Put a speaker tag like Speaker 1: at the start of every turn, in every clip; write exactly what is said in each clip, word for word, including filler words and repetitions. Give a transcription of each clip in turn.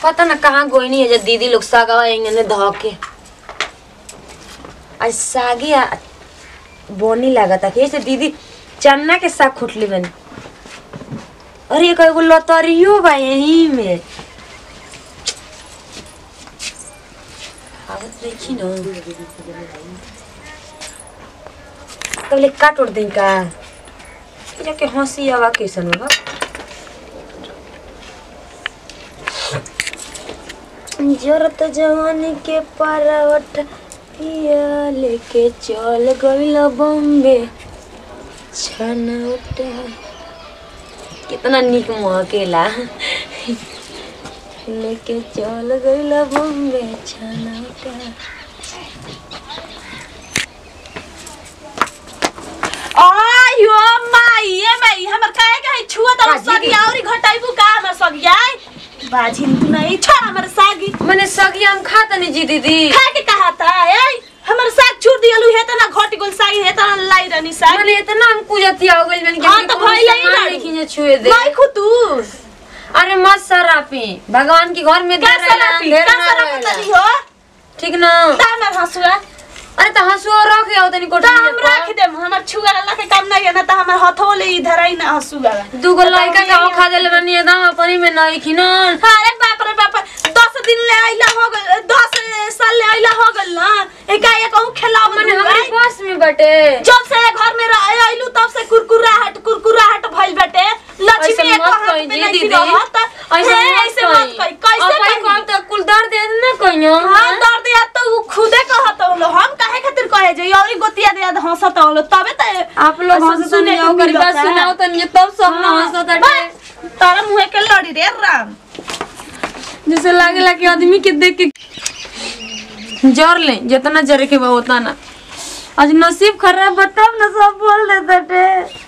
Speaker 1: पता ना कहाँ गोई नहीं है जब दीदी लोग सागवा इंगने धो के आज सागी बोनी लगा था कैसे दीदी चन्ना के साग खुटली बनी। अरे ये कोई लतरियो बा यहीं में आवत देखी ना तो काट उड़ दें का जाके हंसी आवा कैसन होगा। जरत जवानी के पारावट पिया लेके चल गइला बॉम्बे छनौट कितना निक महकेला लेके चल गइला बॉम्बे छनौट।
Speaker 2: आयो माई ये माई हमर काहे काहे छुआ त सगिया औरी घटाइबू का हमर सगिया बाजिन तू नहीं छोड़ हमर सागी
Speaker 1: मने सगिया हम खाता नहीं जी दीदी
Speaker 2: खा के कहा था ए हमर साग छूट दियलु हे त ना घटी गोल सागी हे त लाई रनी साग
Speaker 1: मने इतना हम कुजतिया हो गइल बन के
Speaker 2: हां त भइले नहीं
Speaker 1: खिने छुए दे
Speaker 2: नहीं खुतू।
Speaker 1: अरे मत सरापी भगवान के घर में दे
Speaker 2: रहे हैं हो
Speaker 1: ठीक ना
Speaker 2: तामर हसुआ।
Speaker 1: अरे त हसुआ रख आओ तनी कोठी में
Speaker 2: हम रख दे हमर छुआ ला के काम नहीं है ना त हमर हथो ले इधर आई ना हसुआ
Speaker 1: दू गो लइका का खा देले बनी एकदम अपनी में नहीं खिनन।
Speaker 2: अरे बाप रे बाप दस दिन ले आइला हो गल दस साल ले आइला हो गल ना एका एक कहूं खिलाओ
Speaker 1: मने हमारे पास में बटे
Speaker 2: जब से घर में आइलू तब से कुरकुराहट कुरकुराहट भइल बटे लक्ष्मी एक हाथ पे नहीं दीदी ऐसे ऐसे मत कहि कैसे कहि
Speaker 1: कौन त कुल दर्द दे ना कहियो।
Speaker 2: हां दर्द या तो खुदे कहत हो हम काहे खातिर कहे जे औरी गोतिया दे हंसत हो तबे त
Speaker 1: आप लोग सुने ओकर बात सुनाओ तनी तब सब ना हंसत है
Speaker 2: तारा मुंह के लड़ी रे राम
Speaker 1: जैसे लागेला कि आदमी के देख के जर ले जितना जरे के बा उतना ना आज नसीब खराब बताओ ना सब बोल देता टे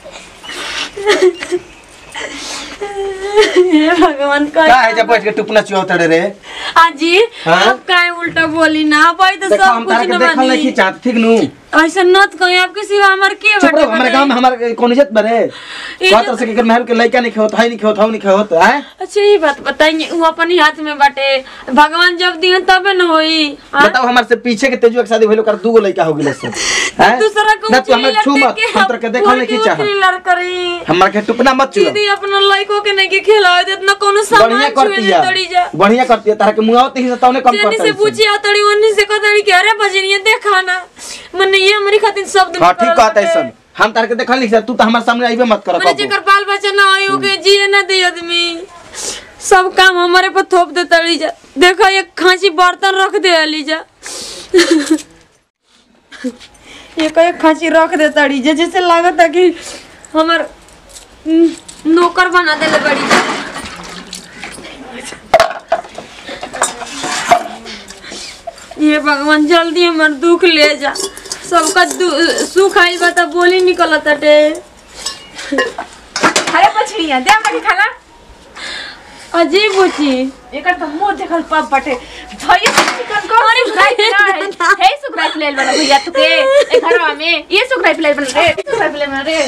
Speaker 1: हे भगवान का
Speaker 3: का है जब बैठ के टुपना चुआतड़े रे
Speaker 1: आजी अब काहे उल्टा बोली ना भाई तो सब कुछ न
Speaker 3: देखल नहीं चाहत ठीक नु
Speaker 1: ऐसा नत कहीं आपके सिवा हमर के
Speaker 3: बटे हमारे गांव में हमार कौन इज्जत बरे कहत से के महल के लइका नहीं खेत है नहीं खेत है नहीं खेत है।
Speaker 1: अच्छा ये बात बताइए वो अपने हाथ में बाटे भगवान जब दिए तबे न होई।
Speaker 3: बताओ हमारे से पीछे के तेजुआ के शादी भइलो कर दू गो लइका हो गेले से हैं
Speaker 1: दूसरा को
Speaker 3: ना तू हमारे छू मत हम तर के देखल नहीं चाह
Speaker 1: लड़ करी
Speaker 3: हमार के टुपना मत चुआ
Speaker 1: दीदी अपना लइको के नहीं के खिलावे दे इतना कोनो सामान छुए तड़ी जा
Speaker 3: बढ़िया करती है तारा के मुंगावत ही से तौने कम करता है
Speaker 1: जनी से पूछी आ तड़ी वनी से कतड़ी के अरे भजनिया देखा ना मने ये हमारी खातिर शब्द
Speaker 3: हां ठीक कहता है सब हम तार के देखल नहीं तू तो हमारे सामने आइबे मत कर
Speaker 1: मने जेकर बाल बच्चा ना आयो के जिए ना दे आदमी सब काम हमारे पर थोप दे तड़ी जा देखो ये खांची बर्तन रख दे अली जा ये कई खांची रख दे तड़ी जा जैसे लागत है कि हमर नौकर बना देले बड़ी जा। ये भगवान जल्दी हमर दुख ले जा सबका सुख आइल बा त बोली निकलत टे।
Speaker 2: अरे पछड़िया दे हमरा के खाना
Speaker 1: अजीब बुची
Speaker 2: एकर त मुंह देखल पप बटे भैया चिकन को अरे फ्राई ना हे सुखराई प्लेट बना भैया तू के ए घरवा में ये सुखराई प्लेट बना रे सुखराई प्लेट बना रे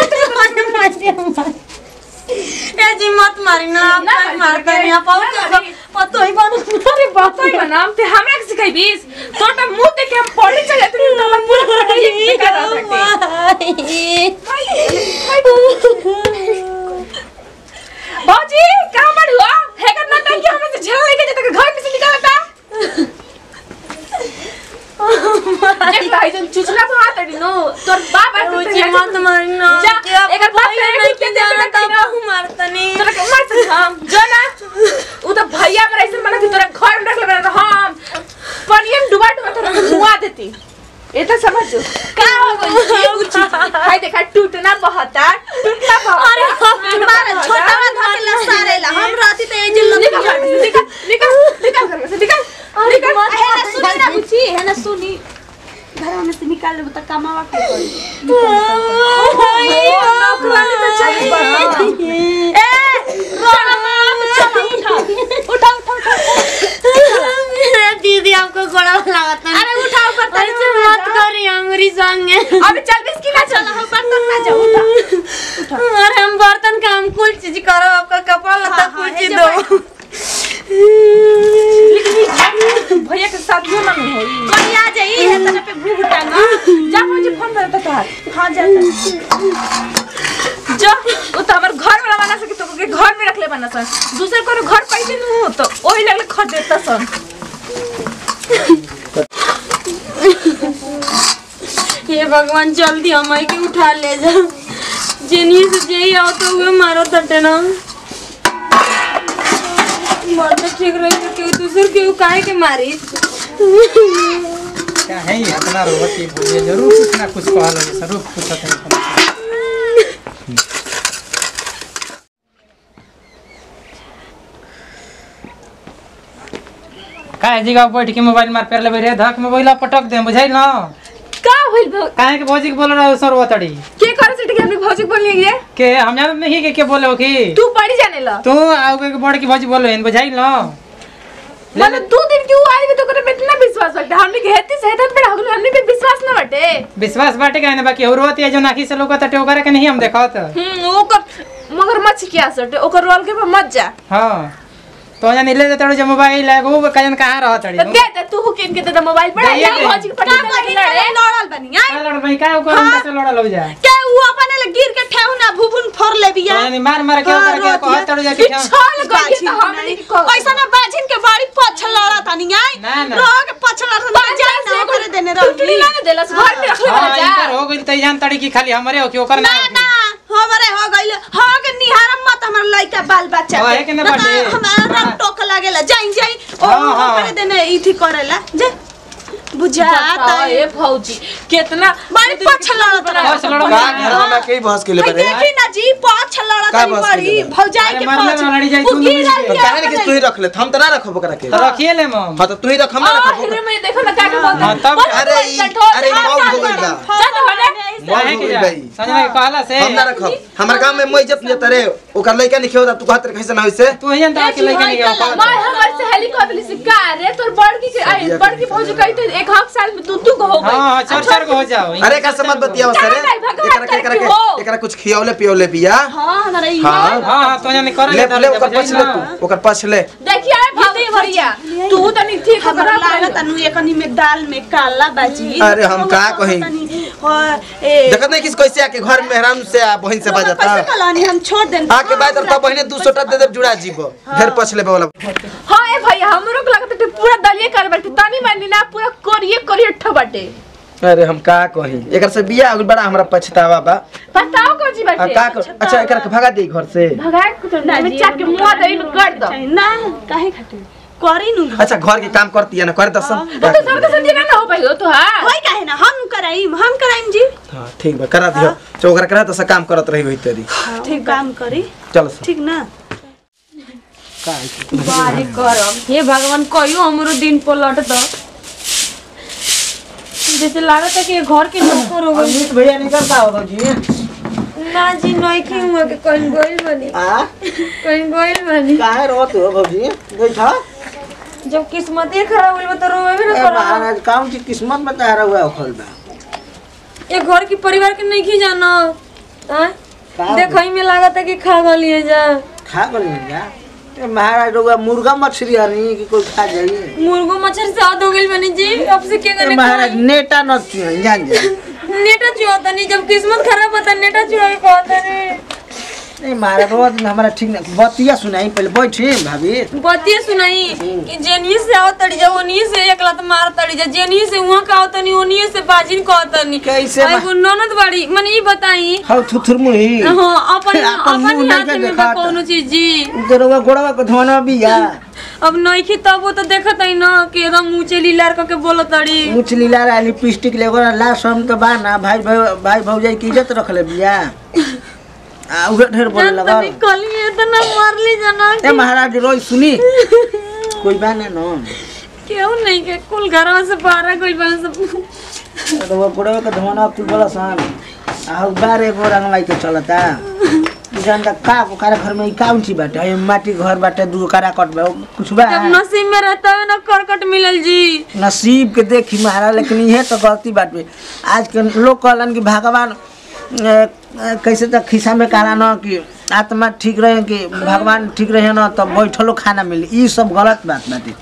Speaker 1: ए जी मत मारी ना मार कर यहां पाऊ पतो ही बन अरे
Speaker 2: पतो ही बनाम ते हमरा के सिखाई बीस तोटा मुंह देख के हम पढ़े चले तू तो पूरा पढ़ाई कर रहा बाजी कहां पर हुआ है करना टाइम कि हमने से झेल लेके जब तक घर में से निकालता एक भाई जन चुचला तो आता नहीं नो तोर बाप है
Speaker 1: मुझे मत मारना
Speaker 2: जा एक बाप नहीं के देना
Speaker 1: तब मारतनी
Speaker 2: तोरा के मार सकते हम जो ना वो तो भैया मेरा ऐसे मना कि तोरा घर में रख ले हम पानी में डुबा डुबा तोरा मुआ देती ये तो समझो का हो गई ये पूछी हाय देखा टूटना बहता टूटना बहता
Speaker 1: अरे हमारा छोटा वाला धकेला सारेला हम रहती तो ये जिल्लो
Speaker 2: निकल निकल निकल निकल घर से निकल
Speaker 1: अरे मत
Speaker 2: है ना सुनी ना पूछी है ना सुनी घर में से निकाल ले तो कमावा के करी नौकरानी तो चाहिए ए रोना चलो उठा उठा उठा
Speaker 1: दीदी आपको गोड़ा लगाता है।
Speaker 2: अरे उठाओ पर
Speaker 1: ऐसे मत करी अंगरी संगे
Speaker 2: अभी चल बिस्की ना चला हम बर्तन ना जाओ उठा उठा
Speaker 1: अरे हम बर्तन काम कुल चीज करो आपका कपड़ा लता कुल चीज दो
Speaker 2: जो वो तो हमर घर वाला बना सके तो के घर में रख ले बना सन दूसरे को घर पैसे न हो तो ओही लगले खट देता सन।
Speaker 1: हे भगवान जल्दी हमारे के उठा ले जा जेनी से जेही आओ तो वे मारो तटे ना मरते ठीक रही तो क्यों दूसर क्यों काहे के मारी
Speaker 4: क्या है ये अपना रोवती बोलिए जरूर कुछ ना कुछ कहा लगे जरूर पूछते हैं काहे जी का बैठ के मोबाइल मार पेर लेबे रे धक मोबाइल पटक दे बुझाई ना
Speaker 2: का होइल भौ
Speaker 4: काहे के भौजी के बोल रहा है सरवतड़ी
Speaker 2: के करे से कि हमने भौजी बोल लिए
Speaker 4: के हम जान नहीं के के बोले हो कि
Speaker 2: तू पड़ी जाने ला
Speaker 4: तू आओ के बड़ की भौजी बोलो इन बुझाई ना
Speaker 2: मतलब दो दिन क्यों आई भी तो करे में इतना विश्वास बाटे हमने के हेती से हेतत पे हगलो हमने पे विश्वास ना बाटे
Speaker 4: विश्वास बाटे काहे ना बाकी औरत है जो नाखी से लोग तटे ओकरा के नहीं हम देखावत
Speaker 2: हम्म ओकर मगरमच्छ क्या सटे ओकर रोल के पे मत जा
Speaker 4: हां तो जान ले दे तड़ो जो मोबाइल है वो कजन कहां रह तड़ी
Speaker 2: तो दे दे तू किन के दे मोबाइल पर
Speaker 4: दे,
Speaker 2: या
Speaker 4: दे।
Speaker 2: भौजी के पटा लड़े लड़ल बनिया
Speaker 4: लड़ भाई का को हम से लड़ा लग जा
Speaker 5: के वो अपने ले गिर के ठेहू ना भुभुन फोड़ ले बिया
Speaker 4: यानी मार मार के उतर के कह तड़ो जा के
Speaker 2: छल गई तो हमने की कह
Speaker 5: ऐसा ना बाजिन के बाड़ी पछ लड़ा तानी आई
Speaker 4: ना, ना।
Speaker 5: रोग पछ लड़ा तानी जान ना करे देने रही
Speaker 2: टुटली ना देलस घर में रख ले
Speaker 4: हां
Speaker 2: जा
Speaker 4: इनकर हो गइल त जान तड़ी की खाली हमरे हो कि ओकर ना
Speaker 5: ना ना हमरे हो गइल हो के निहारम मत हमर लइका बाल बच्चा
Speaker 4: हो, है के ना बाटे?
Speaker 5: हमारा टोक लागेला जाई जाई ओ
Speaker 4: हाँ, हाँ।
Speaker 5: करे देने इथि करेला जे बुझा
Speaker 2: बताओ ए भौजी कितना
Speaker 5: बाड़ी पछ लड़ा तानी
Speaker 4: बस लड़ो
Speaker 3: का घर में कई बहस के ले
Speaker 5: भाई
Speaker 3: बरे
Speaker 5: देखी ना जी पछ लड़ा
Speaker 3: का
Speaker 5: तानी
Speaker 3: बस
Speaker 5: बड़ी
Speaker 3: के
Speaker 5: भौजाई
Speaker 4: अरे
Speaker 5: के
Speaker 4: मरले
Speaker 5: पछ
Speaker 4: में लड़ी जाई,
Speaker 5: वो
Speaker 4: तू
Speaker 5: गिर
Speaker 4: नहीं
Speaker 5: रही
Speaker 3: तो काहे नहीं कि तू ही रख ले हम त ना रखब ओकरा के
Speaker 4: तो रखिए ले मम
Speaker 3: हां तो तू ही रख हम ना
Speaker 2: आ
Speaker 3: रखब
Speaker 2: हिरे में देखो ना का के बोलता
Speaker 4: हाँ, तब-
Speaker 3: अरे ई अरे मौत हो गइल बा
Speaker 2: चल बने
Speaker 3: मौत
Speaker 4: है
Speaker 3: हो
Speaker 4: कि
Speaker 3: गइल
Speaker 4: जा
Speaker 3: भाई
Speaker 4: समझ में कहला से
Speaker 3: हम ना रखब हमर गांव में मैं इज्जत नहीं तरे ओकर लइका नहीं खेवदा तू कहत कैसे ना होइसे
Speaker 4: तू ही अंतर के लेके नहीं गया
Speaker 2: मैं हमर से हेलीकॉप्टर से का रे तोर बड़की के आई बड़की भौजी कही तो एक हक साल में तू तू को हो गई
Speaker 4: हां हां चार चार को हो जाओ
Speaker 3: अरे का समझ बतिया सरे
Speaker 2: नहीं, भगवान
Speaker 3: एकरा के एकरा
Speaker 2: करके
Speaker 3: के
Speaker 2: हो।
Speaker 3: एकरा कुछ खियावले पियोले बिया
Speaker 5: हां हमारा ई
Speaker 3: हां
Speaker 4: हां हां तो जाने कर
Speaker 3: ले ले ओकर पछ ले तू ओकर पछ ले
Speaker 2: देखिए भौजी भैया तू तो नहीं ठीक
Speaker 5: हमरा
Speaker 2: खबर
Speaker 5: लागत तनु एकनी में दाल में काला बाजी
Speaker 3: अरे हम का कहीं
Speaker 5: ए
Speaker 3: देखत नहीं किस कैसे आके घर में मेहरान से आ बहन से बजाता
Speaker 5: कैसे कलानी हम छोड़ देन
Speaker 3: आके बाद तब बहने दो सौ टा दे दे जुड़ा जीबो फिर पछ लेबे वाला
Speaker 2: हां ए भैया हमरो को लगत है पूरा दलिए कर बैठे तनी मानी ना पूरा कोरिए कोरिए ठो बाटे
Speaker 3: अरे हम का कहीं एकर से बिया हो बड़ा हमरा पछतावा बा
Speaker 2: बताओ को जी
Speaker 3: आ
Speaker 2: बाटे
Speaker 3: का कर अच्छा एकर के भगा दे घर से
Speaker 2: भगाए कुछ में चाट के मुंह दे में कर दो
Speaker 5: ना काहे खाते करी नु
Speaker 3: अच्छा घर के काम करती है ना कर दस
Speaker 2: तो सब के संजना ना हो पाइयो तो हां
Speaker 5: होई काहे ना हम कराइम हम कराइम जी
Speaker 3: हां ठीक बा करा दियो जो ओकरा करा दस काम करत रही होई तेरी
Speaker 5: ठीक काम करी
Speaker 3: चलो
Speaker 5: ठीक ना
Speaker 1: बारी करम हे भगवान कहियो हमरो दिन पलट दो जैसे लागत है कि ये घर के नौकर हो गई
Speaker 3: अमित भैया निकलता हो जी
Speaker 1: ना जी नहीं की हुआ के कहीं गोइल बनी
Speaker 3: आ
Speaker 1: कहीं गोइल बनी
Speaker 3: काहे रोत हो भौजी बैठा
Speaker 1: जब किस्मत ही खराब हुई तो रोवे भी ना करो
Speaker 3: महाराज काम की किस्मत में तारा हुआ खोल बा
Speaker 1: ये घर की परिवार के नहीं की जाना हैं देखई में लागत है कि खा गलिए जा
Speaker 3: खा गली जा ए महाराज रोगा मुर्गा मछली हरनी कि कोई खा जाइए
Speaker 1: मुर्गो मच्छर से आद हो गइल बनी जी अब से के गने
Speaker 3: महाराज नेटा न चुन जान जा
Speaker 1: नेटा चुआता नहीं जब किस्मत खराब होता नेटा चुआ के कहता रे
Speaker 3: ए महाराज रोज में हमारा ठीक ना बतिया सुनाई पहले बैठे भाभी
Speaker 1: बतिया सुनाई कि जेनी से आओ तड़ी जा ओनी से एक लात मार तड़ी जा जेनी से वहां का आवत नहीं ओनी से बाजिन कहत नहीं
Speaker 3: कैसे
Speaker 1: आई गो ननद बाड़ी माने ई बताई
Speaker 3: हाउ थुथुर मुही
Speaker 1: हां अपन
Speaker 3: अपन
Speaker 1: अपन
Speaker 3: मुंह
Speaker 1: हाथ
Speaker 3: नहीं
Speaker 1: में
Speaker 3: दिखाता।
Speaker 1: कोनो चीज जी
Speaker 3: उधरवा गोड़वा को धोना बिया
Speaker 1: अब नइखी तब वो तो देखत है ना कि एकदम ऊंचे लीलार क के बोलत तड़ी
Speaker 3: मुछ लीला रा लिपस्टिक लेगो ला सम तो बा ना भाई भाई भाई भौजाई की इज्जत रखले बिया आ उहे ढेर बोले लगा
Speaker 1: तनी कली इतना मारली जना
Speaker 3: ए महाराज रोज सुनी कोई बा ना न
Speaker 1: क्यों नहीं के कुल घरवा से बाहर कोई बन सब
Speaker 3: तो वो गोड़वा को धोना कुल बोला सान आ बारे गो रंग लाई के चलता जानता का को कारा घर में काउन ची बाटे ए माटी घर बाटे दू कारा कट बा कुछ बा
Speaker 1: जब नसीब में रहता है ना करकट मिलल जी
Speaker 3: नसीब के देखी महाराज लेकिन ये तो गलती बात में आज के लोग कहलन कि भगवान ए, ए, कैसे तो खिसा में कहला न कि आत्मा ठीक रहे कि भगवान ठीक रहे न तब बैठलो खाना मिली ई सब गलत बात बाटे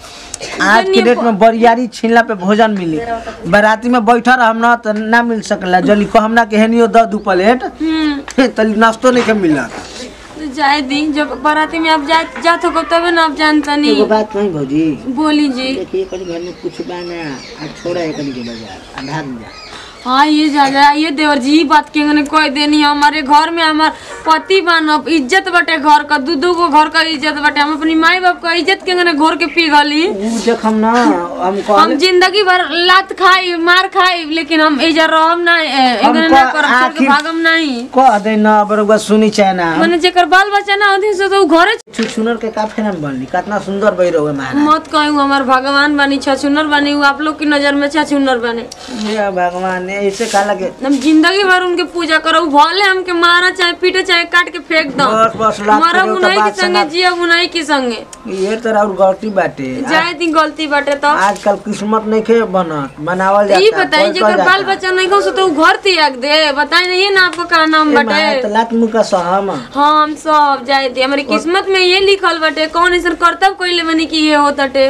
Speaker 3: आज के डेट में बरियारी छीनला पे भोजन मिली, बाराती में बैठा रह हम ना तो ना मिल सकला। जल्दी को हमरा के हेनियो द दू प्लेट तली नाश्तो नहीं के मिला।
Speaker 1: तो जाए दी जब बाराती में आप जा जात हो तबे ना आप जानता नहीं।
Speaker 3: एगो बात नहीं भौजी,
Speaker 1: बोली जी।
Speaker 3: देखिए कनी घर में कुछ बाना आ छोड़ा है कनी के बाजार आधा में जा।
Speaker 1: हाँ ये जा जा ये देवर जी बात के ने कोई देनी हमारे घर में हमार पति बानब इज्जत बटे घर का दू दू को घर का इज्जत बटे हम अपनी माई बाप का इज्जत के ने घोर के पी गली।
Speaker 3: ऊ देख हम ना हम कह
Speaker 1: हम जिंदगी भर लात खाई मार खाई लेकिन हम एजा रहम ना एगने ना करब छोड़ के भागम नहीं।
Speaker 3: कह दे ना बरोबर सुनी चाहे ना
Speaker 1: माने जेकर बाल बच्चा ना होती से तो घरे
Speaker 3: छुछुनर के का फेरन बनली कितना सुंदर बई रहो महाराज।
Speaker 1: मत कहू हमार भगवान बनी छछुनर बनी हूँ आप लोग की नजर में छछुनर बने।
Speaker 3: हे भगवान ने ऐसे काला के
Speaker 1: हम जिंदगी भर उनके पूजा करो भले हमके मारा चाहे पीटे चाहे काट के फेंक दो
Speaker 3: बस बस लात
Speaker 1: मारा
Speaker 3: करो तो
Speaker 1: उन्हीं
Speaker 3: बात
Speaker 1: के संगे
Speaker 3: सुना।
Speaker 1: जिया उन्हीं के संगे
Speaker 3: ये तो और गलती बाटे।
Speaker 1: जाए दी गलती बाटे तो
Speaker 3: आजकल किस्मत नहीं खे बनत मनावल
Speaker 1: तो
Speaker 3: जाता।
Speaker 1: ये बताइए जेकर बाल बच्चा नहीं हो तो घर त्याग दे बताई नहीं ना आपको का नाम बटे।
Speaker 3: लात मुका सहम
Speaker 1: हाँ हम सब जाए दी हमारी किस्मत में ये लिखल बटे कौन ऐसा कर्तव्य कोई बनी की ये होतटे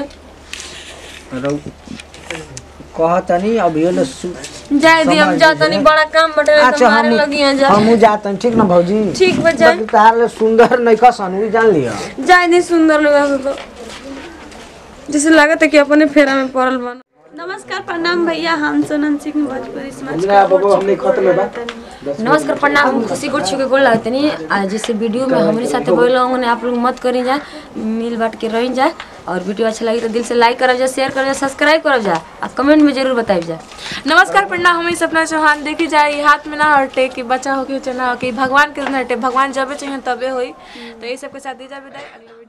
Speaker 3: कहतनी अब ये लो
Speaker 1: जाए दी हम जातनी बड़ा काम बटे
Speaker 3: अच्छा
Speaker 1: तुम्हारे
Speaker 3: हम
Speaker 1: लगी हैं जा
Speaker 3: हम जातन ठीक ना भौजी
Speaker 1: ठीक बजाए
Speaker 3: तार सुंदर नहीं कसन भी जान लिया
Speaker 1: जाए दी सुंदर लगा तो जैसे लगा था कि अपने फेरा में पड़ल बन।
Speaker 5: नमस्कार प्रणाम भैया, हम सोनम सिंह भोजपुरी समाज
Speaker 3: ना बाबू हमने खत्म बा।
Speaker 1: नमस्कार प्रणाम हम खुशी गोट छुके गोल लगते नहीं आज जैसे वीडियो में हमारे साथ बोल ने आप लोग मत करी जा मिल बांट के रह जा और वीडियो अच्छा लगी तो दिल से लाइक करब जा शेयर करब जा सब्सक्राइब करब जा और कमेंट में जरूर बताइब जा।
Speaker 2: नमस्कार प्रणाम हम सपना चौहान देखी जाए हाथ में ना हटे कि बच्चा हो कि चना हो कि भगवान के हटे भगवान जबे चाहिए तबे होई तो ये सबके साथ दीजा विदाई।